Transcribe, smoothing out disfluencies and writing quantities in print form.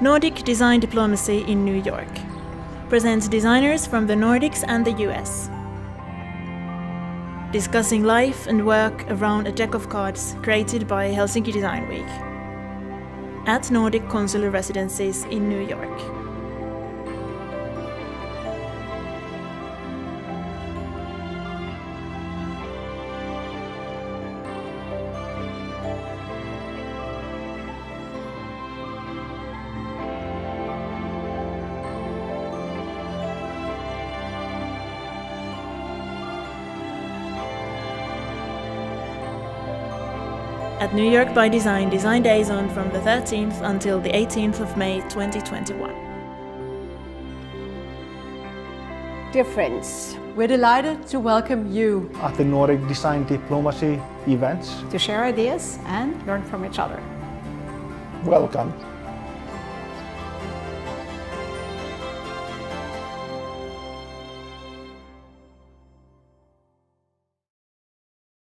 Nordic Design Diplomacy in New York presents designers from the Nordics and the US, discussing life and work around a deck of cards created by Helsinki Design Week at Nordic consular residencies in New York. At New York by Design, Design Days on from the 13th until the 18th of May 2021. Dear friends, we're delighted to welcome you at the Nordic Design Diplomacy events to share ideas and learn from each other. Welcome.